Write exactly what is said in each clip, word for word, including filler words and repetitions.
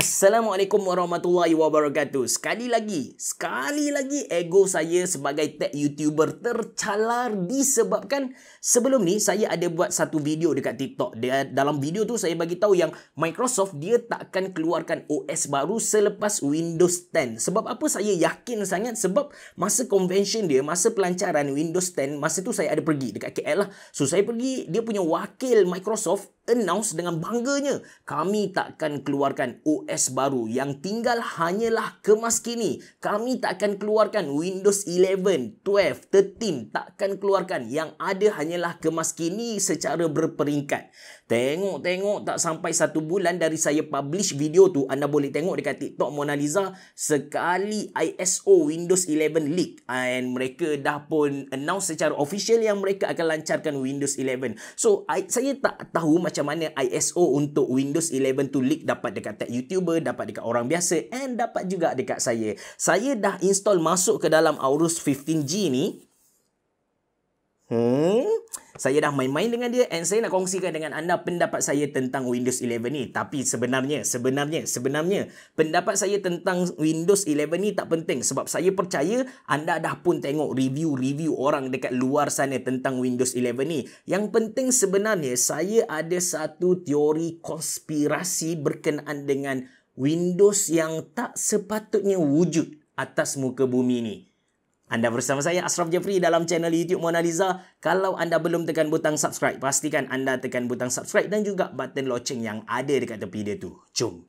Assalamualaikum warahmatullahi wabarakatuh. Sekali lagi, sekali lagi ego saya sebagai tech YouTuber tercalar disebabkan sebelum ni saya ada buat satu video dekat TikTok. Dia, dalam video tu saya bagi tahu yang Microsoft dia takkan keluarkan O S baru selepas Windows ten. Sebab apa saya yakin sangat? Sebab masa convention dia, masa pelancaran Windows ten, masa tu saya ada pergi dekat K L lah. So saya pergi, dia punya wakil Microsoft announce dengan bangganya, kami takkan keluarkan O S baru, yang tinggal hanyalah kemas kini. Kami takkan keluarkan Windows eleven, twelve, thirteen, takkan keluarkan. Yang ada hanyalah kemas kini secara berperingkat. Tengok-tengok tak sampai satu bulan dari saya publish video tu, anda boleh tengok dekat TikTok Mona Lisa, sekali I S O Windows eleven leak, and mereka dah pun announce secara official yang mereka akan lancarkan Windows eleven. So I, saya tak tahu macam mana I S O untuk Windows eleven tu leak dapat dekat tech YouTuber, dapat dekat orang biasa, and dapat juga dekat saya. Saya dah install masuk ke dalam Aorus fifteen G ni. Hmm, saya dah main-main dengan dia, and saya nak kongsikan dengan anda pendapat saya tentang Windows eleven ni. Tapi sebenarnya, sebenarnya, sebenarnya pendapat saya tentang Windows eleven ni tak penting, sebab saya percaya anda dah pun tengok review-review orang dekat luar sana tentang Windows eleven ni. Yang penting sebenarnya, saya ada satu teori konspirasi berkenaan dengan Windows yang tak sepatutnya wujud atas muka bumi ni. Anda bersama saya Ashraf Jeffrey dalam channel YouTube Mona Lisa. Kalau anda belum tekan butang subscribe, pastikan anda tekan butang subscribe dan juga button loceng yang ada dekat tepi dia tu. Jom.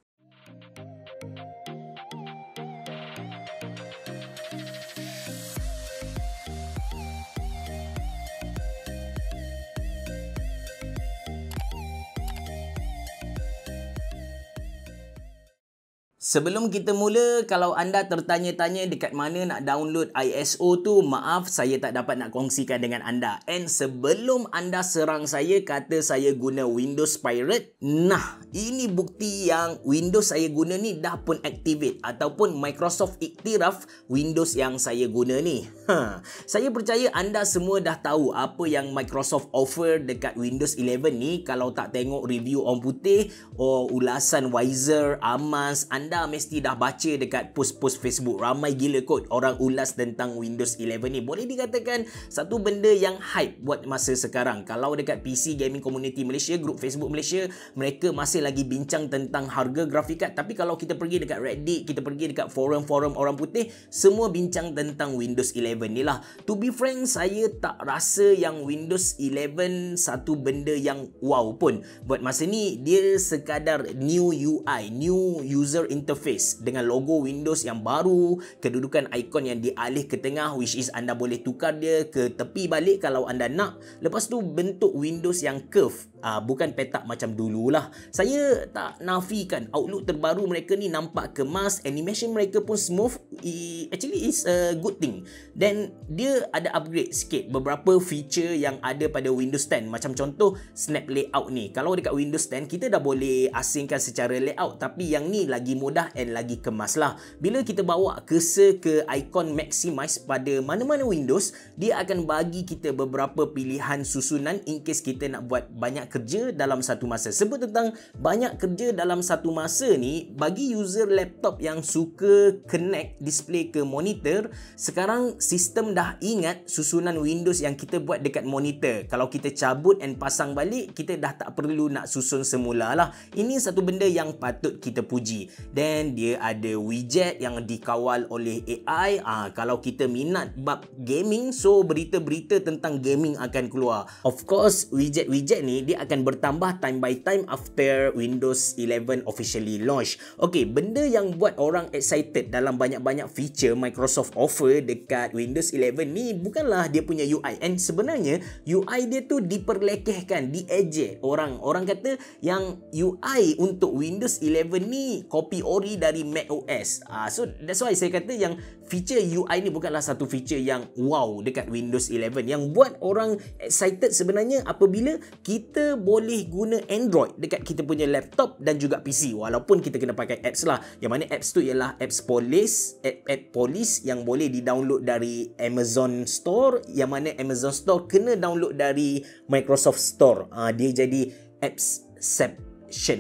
Sebelum kita mula, kalau anda tertanya-tanya dekat mana nak download I S O tu, maaf saya tak dapat nak kongsikan dengan anda. And sebelum anda serang saya kata saya guna Windows Pirate, nah ini bukti yang Windows saya guna ni dah pun activate ataupun Microsoft iktiraf Windows yang saya guna ni. Ha, saya percaya anda semua dah tahu apa yang Microsoft offer dekat Windows eleven ni. Kalau tak tengok review orang putih or ulasan Wiser, Amas, anda Anda mesti dah baca dekat post-post Facebook. Ramai gila kot orang ulas tentang Windows eleven ni. Boleh dikatakan satu benda yang hype buat masa sekarang. Kalau dekat P C Gaming Community Malaysia, grup Facebook Malaysia, mereka masih lagi bincang tentang harga grafik card. Tapi kalau kita pergi dekat Reddit, kita pergi dekat forum-forum orang putih, semua bincang tentang Windows eleven ni lah. To be frank, saya tak rasa yang Windows eleven satu benda yang wow pun. Buat masa ni, dia sekadar new U I, new user interface. interface dengan logo Windows yang baru, kedudukan ikon yang dialih ke tengah, which is anda boleh tukar dia ke tepi balik kalau anda nak. Lepas tu bentuk Windows yang curve, uh, bukan petak macam dululah. Saya tak nafikan outlook terbaru mereka ni nampak kemas, animation mereka pun smooth. I, actually it's a good thing. Dan dia ada upgrade sikit beberapa feature yang ada pada Windows ten. Macam contoh snap layout ni. Kalau dekat Windows ten kita dah boleh asingkan secara layout, tapi yang ni lagi mudah and lagi kemas lah. Bila kita bawa cursor ke ikon maximize pada mana-mana Windows, dia akan bagi kita beberapa pilihan susunan in case kita nak buat banyak kerja dalam satu masa. Sebut tentang banyak kerja dalam satu masa ni, bagi user laptop yang suka connect display ke monitor, sekarang sistem dah ingat susunan Windows yang kita buat dekat monitor. Kalau kita cabut and pasang balik, kita dah tak perlu nak susun semula lah. Ini satu benda yang patut kita puji. Dan dia ada widget yang dikawal oleh A I. Ah, kalau kita minat bab gaming, so berita-berita tentang gaming akan keluar. Of course, widget-widget ni dia akan bertambah time by time after Windows eleven officially launch. Okay, benda yang buat orang excited dalam banyak-banyak feature Microsoft offer dekat Windows eleven ni bukanlah dia punya U I. And sebenarnya U I dia tu diperlekehkan, diejek. Orang orang kata yang U I untuk Windows eleven ni copy ori dari macOS. Ah, so that's why saya kata yang feature U I ni bukanlah satu feature yang wow dekat Windows eleven. Yang buat orang excited sebenarnya apabila kita boleh guna Android dekat kita punya laptop dan juga P C, walaupun kita kena pakai apps lah. Yang mana apps tu ialah apps Police, app, app Police yang boleh di-download dari Amazon Store, yang mana Amazon Store kena download dari Microsoft Store. Ah, dia jadi apps Inception.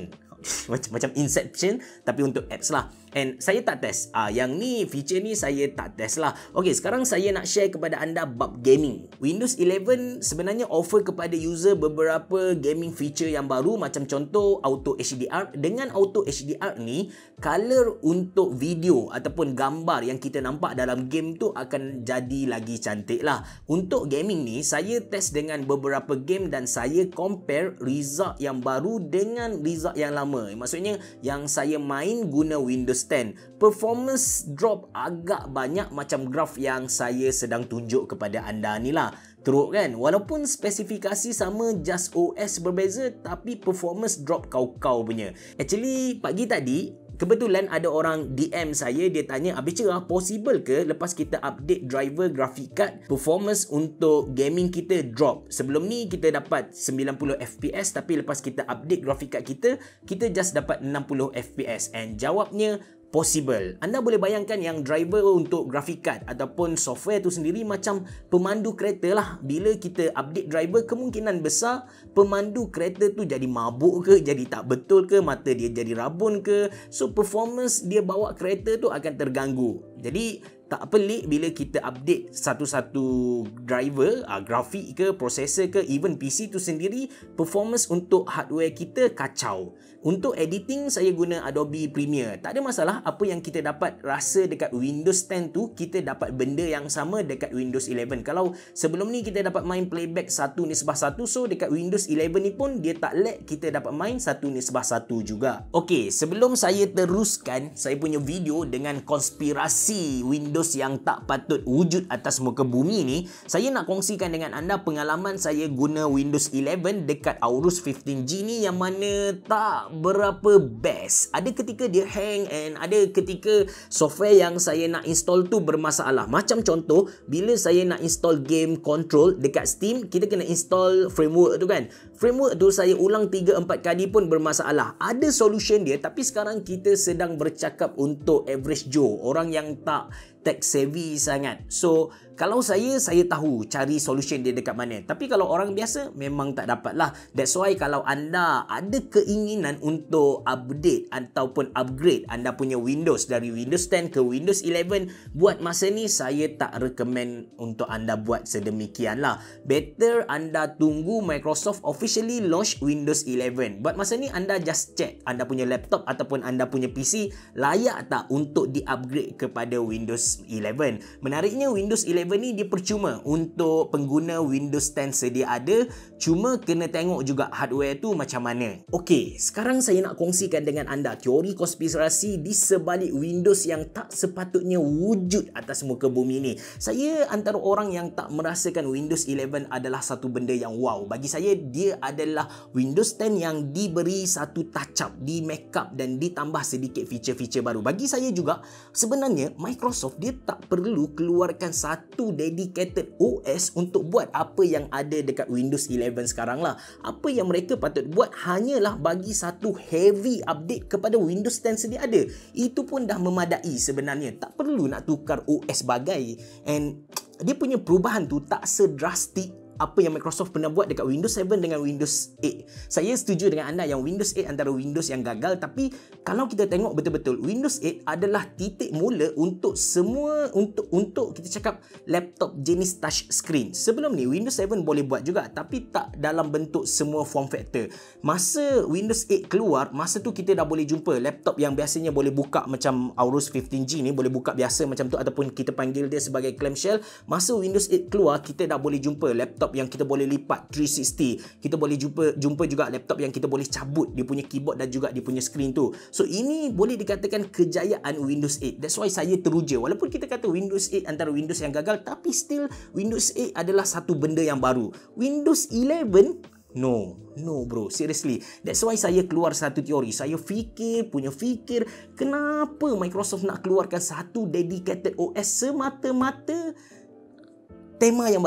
macam macam Inception tapi untuk apps lah. And saya tak test. Ah, yang ni feature ni saya tak test lah. Okey, sekarang saya nak share kepada anda bab gaming. Windows eleven sebenarnya offer kepada user beberapa gaming feature yang baru, macam contoh Auto H D R. Dengan Auto H D R ni, color untuk video ataupun gambar yang kita nampak dalam game tu akan jadi lagi cantik lah. Untuk gaming ni, saya test dengan beberapa game dan saya compare result yang baru dengan result yang lama. Maksudnya yang saya main guna Windows ten. Performance drop agak banyak macam graf yang saya sedang tunjuk kepada anda ni lah. Teruk kan? Walaupun spesifikasi sama, just O S berbeza, tapi performance drop kau-kau punya. Actually, pagi tadi kebetulan ada orang D M saya, dia tanya, "Habis cerah, possible ke lepas kita update driver graphic card, performance untuk gaming kita drop? Sebelum ni kita dapat sembilan puluh F P S, tapi lepas kita update graphic card kita, kita just dapat enam puluh F P S." And jawabnya, possible. Anda boleh bayangkan yang driver untuk graphic card ataupun software tu sendiri macam pemandu kereta lah. Bila kita update driver, kemungkinan besar pemandu kereta tu jadi mabuk ke, jadi tak betul ke, mata dia jadi rabun ke. So performance dia bawa kereta tu akan terganggu. Jadi tak pelik bila kita update satu-satu driver, uh, grafik ke, processor ke, even P C tu sendiri, performance untuk hardware kita kacau. Untuk editing, saya guna Adobe Premiere. Tak ada masalah, apa yang kita dapat rasa dekat Windows ten tu, kita dapat benda yang sama dekat Windows eleven. Kalau sebelum ni kita dapat main playback satu nisbah satu, so dekat Windows eleven ni pun dia tak lag, kita dapat main satu nisbah satu juga. Okey, sebelum saya teruskan saya punya video dengan konspirasi Windows yang tak patut wujud atas muka bumi ni, saya nak kongsikan dengan anda pengalaman saya guna Windows eleven dekat Aorus fifteen G ni yang mana tak berapa best. Ada ketika dia hang and ada ketika software yang saya nak install tu bermasalah. Macam contoh, bila saya nak install game Control dekat Steam, kita kena install framework tu kan. Framework tu saya ulang tiga empat kali pun bermasalah. Ada solution dia, tapi sekarang kita sedang bercakap untuk average Joe, orang yang tak tech savvy sangat. So, kalau saya, saya tahu cari solution dia dekat mana. Tapi kalau orang biasa, memang tak dapat lah. That's why kalau anda ada keinginan untuk update ataupun upgrade anda punya Windows dari Windows ten ke Windows eleven, buat masa ni saya tak recommend untuk anda buat sedemikian lah. Better anda tunggu Microsoft officially launch Windows eleven. Buat masa ni anda just check anda punya laptop ataupun anda punya P C layak tak untuk di-upgrade kepada Windows eleven. Menariknya, Windows eleven ni dia percuma untuk pengguna Windows ten sedia ada, cuma kena tengok juga hardware tu macam mana. Okey, sekarang saya nak kongsikan dengan anda teori konspirasi di sebalik Windows yang tak sepatutnya wujud atas muka bumi ni. Saya antara orang yang tak merasakan Windows eleven adalah satu benda yang wow. Bagi saya, dia adalah Windows ten yang diberi satu touch up, di make up dan ditambah sedikit feature-feature baru. Bagi saya juga, sebenarnya Microsoft dia tak perlu keluarkan satu dedicated O S untuk buat apa yang ada dekat Windows eleven sekarang lah. Apa yang mereka patut buat hanyalah bagi satu heavy update kepada Windows ten sedia ada. Itu pun dah memadai sebenarnya. Tak perlu nak tukar O S bagai. And dia punya perubahan tu tak sedrastik apa yang Microsoft pernah buat dekat Windows seven dengan Windows eight. Saya setuju dengan anda yang Windows eight antara Windows yang gagal, tapi kalau kita tengok betul-betul, Windows eight adalah titik mula untuk semua, untuk untuk kita cakap laptop jenis touch screen. Sebelum ni Windows seven boleh buat juga, tapi tak dalam bentuk semua form factor. Masa Windows eight keluar, masa tu kita dah boleh jumpa laptop yang biasanya boleh buka macam Aorus fifteen G ni, boleh buka biasa macam tu ataupun kita panggil dia sebagai clamshell. Masa Windows eight keluar, kita dah boleh jumpa laptop yang kita boleh lipat three sixty. Kita boleh jumpa jumpa juga laptop yang kita boleh cabut dia punya keyboard dan juga dia punya screen tu. So ini boleh dikatakan kejayaan Windows eight. That's why saya teruja. Walaupun kita kata Windows eight antara Windows yang gagal, tapi still Windows eight adalah satu benda yang baru. Windows eleven, no, no bro, seriously. That's why saya keluar satu teori. Saya fikir, punya fikir, kenapa Microsoft nak keluarkan satu dedicated O S semata-mata tema yang baru.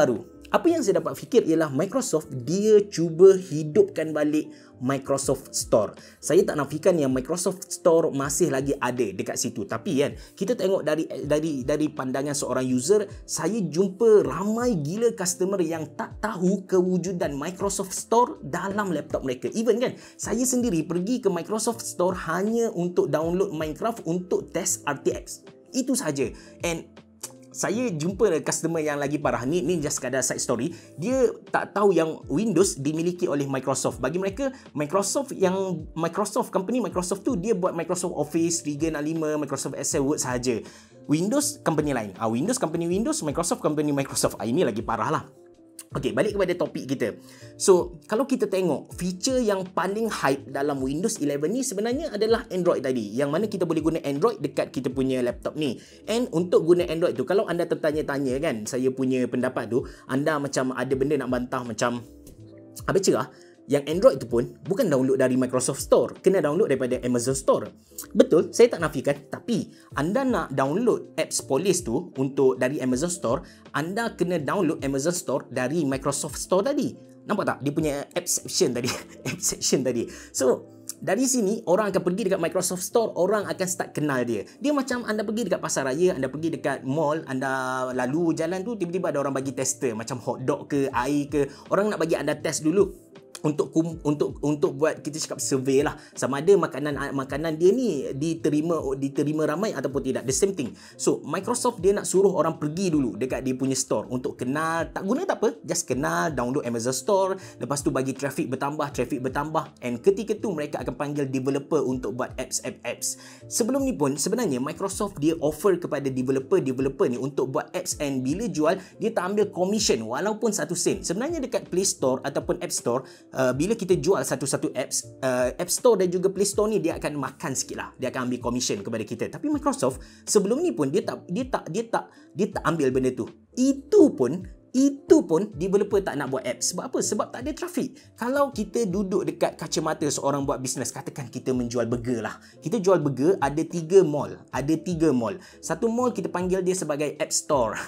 Apa yang saya dapat fikir ialah Microsoft dia cuba hidupkan balik Microsoft Store. Saya tak nafikan yang Microsoft Store masih lagi ada dekat situ, tapi kan kita tengok dari dari dari pandangan seorang user, saya jumpa ramai gila customer yang tak tahu kewujudan Microsoft Store dalam laptop mereka. Even kan saya sendiri pergi ke Microsoft Store hanya untuk download Minecraft untuk test R T X. Itu saja. And saya jumpa customer yang lagi parah ni, ni just sekadar side story. Dia tak tahu yang Windows dimiliki oleh Microsoft. Bagi mereka, Microsoft yang Microsoft company Microsoft tu dia buat Microsoft Office tiga enam lima, Microsoft Excel, Word sahaja. Windows company lain. Ah, Windows company Windows, Microsoft company Microsoft. Ah, ini lagi parah lah. Okey, balik kepada topik kita. So, kalau kita tengok feature yang paling hype dalam Windows eleven ni sebenarnya adalah Android tadi. Yang mana kita boleh guna Android dekat kita punya laptop ni. And untuk guna Android tu, kalau anda tertanya-tanya kan, saya punya pendapat tu, anda macam ada benda nak bantah macam apa cerah, yang Android tu pun bukan download dari Microsoft Store, kena download daripada Amazon Store. Betul, saya tak nafikan, tapi anda nak download apps Police tu untuk dari Amazon Store, anda kena download Amazon Store dari Microsoft Store tadi. Nampak tak? Dia punya app section tadi. App section tadi. So, dari sini orang akan pergi dekat Microsoft Store, orang akan start kenal dia. Dia macam anda pergi dekat pasar raya, anda pergi dekat mall, anda lalu jalan tu, tiba-tiba ada orang bagi tester macam hotdog ke, air ke. Orang nak bagi anda test dulu. Untuk untuk untuk buat kita cakap survey lah sama ada makanan makanan dia ni diterima diterima ramai ataupun tidak. The same thing. So Microsoft dia nak suruh orang pergi dulu dekat dia punya store untuk kenal. Tak guna tak apa, just kenal, download Amazon Store, lepas tu bagi traffic bertambah, traffic bertambah, and ketika tu mereka akan panggil developer untuk buat apps apps apps. Sebelum ni pun sebenarnya Microsoft dia offer kepada developer developer ni untuk buat apps, and bila jual dia tak ambil commission walaupun satu sen. Sebenarnya dekat Play Store ataupun App Store, Uh, bila kita jual satu-satu apps, uh, App Store dan juga Play Store ni dia akan makan sikit lah, dia akan ambil commission kepada kita. Tapi Microsoft sebelum ni pun dia tak dia tak dia tak dia tak ambil benda tu. Itu pun Itu pun developer tak nak buat apps. Sebab apa? Sebab tak ada traffic. Kalau kita duduk dekat kacamata seorang buat bisnes, katakan kita menjual burger lah. Kita jual burger, ada tiga mall. Ada tiga mall. Satu mall kita panggil dia sebagai App Store.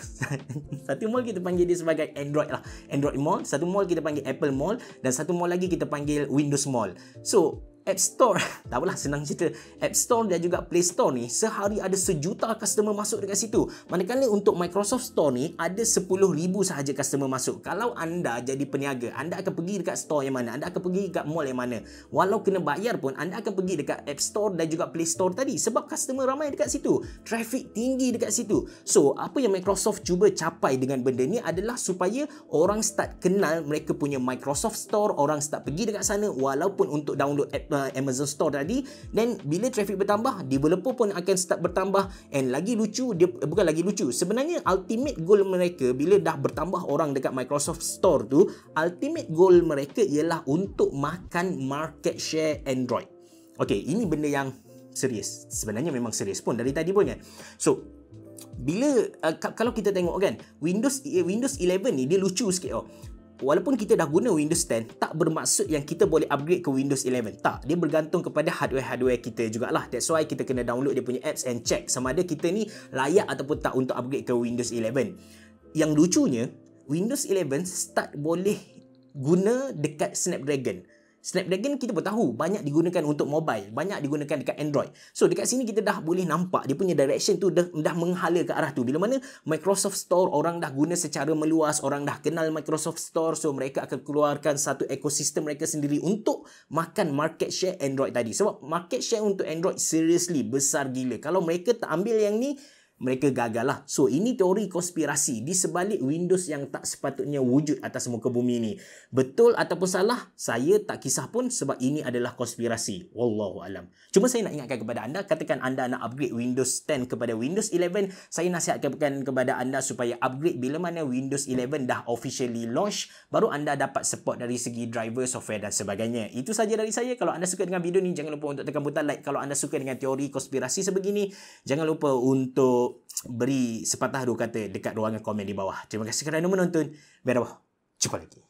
Satu mall kita panggil dia sebagai Android lah. Android Mall. Satu mall kita panggil Apple Mall. Dan satu mall lagi kita panggil Windows Mall. So, App Store, tak apalah, senang cerita. App Store dan juga Play Store ni sehari ada sejuta customer masuk dekat situ. Manakala untuk Microsoft Store ni ada sepuluh ribu sahaja customer masuk. Kalau anda jadi peniaga, anda akan pergi dekat store yang mana? Anda akan pergi dekat mall yang mana? Walau kena bayar pun, anda akan pergi dekat App Store dan juga Play Store tadi. Sebab customer ramai dekat situ. Traffic tinggi dekat situ. So, apa yang Microsoft cuba capai dengan benda ni adalah supaya orang start kenal mereka punya Microsoft Store, orang start pergi dekat sana walaupun untuk download app Amazon Store tadi. Dan bila traffic bertambah, developer pun akan start bertambah. And lagi lucu, dia bukan lagi lucu, sebenarnya ultimate goal mereka bila dah bertambah orang dekat Microsoft Store tu, ultimate goal mereka ialah untuk makan market share Android. Okay, ini benda yang serius. Sebenarnya memang serius pun dari tadi pun kan. So bila uh, kalau kita tengok kan, Windows Windows eleven ni dia lucu sikit oh. Walaupun kita dah guna Windows ten, tak bermaksud yang kita boleh upgrade ke Windows eleven. Tak, dia bergantung kepada hardware-hardware kita jugalah. That's why kita kena download dia punya apps and check sama ada kita ni layak ataupun tak untuk upgrade ke Windows eleven. Yang lucunya, Windows eleven start boleh guna dekat Snapdragon. Snapdragon kita pun tahu banyak digunakan untuk mobile, banyak digunakan dekat Android. So dekat sini kita dah boleh nampak dia punya direction tu dah, dah menghala ke arah tu. Bila mana Microsoft Store orang dah guna secara meluas, orang dah kenal Microsoft Store, so mereka akan keluarkan satu ekosistem mereka sendiri untuk makan market share Android tadi. Sebab market share untuk Android seriously besar gila. Kalau mereka tak ambil yang ni, mereka gagal lah. So, ini teori konspirasi di sebalik Windows yang tak sepatutnya wujud atas muka bumi ni. Betul ataupun salah, saya tak kisah pun sebab ini adalah konspirasi. Wallahualam. Cuma saya nak ingatkan kepada anda, katakan anda nak upgrade Windows ten kepada Windows eleven, saya nasihatkan kepada anda supaya upgrade bila mana Windows eleven dah officially launch, baru anda dapat support dari segi driver, software dan sebagainya. Itu saja dari saya. Kalau anda suka dengan video ni, jangan lupa untuk tekan butang like. Kalau anda suka dengan teori konspirasi sebegini, jangan lupa untuk beri sepatah dua kata dekat ruangan komen di bawah. Terima kasih kerana menonton. Biar apa? Jumpa lagi.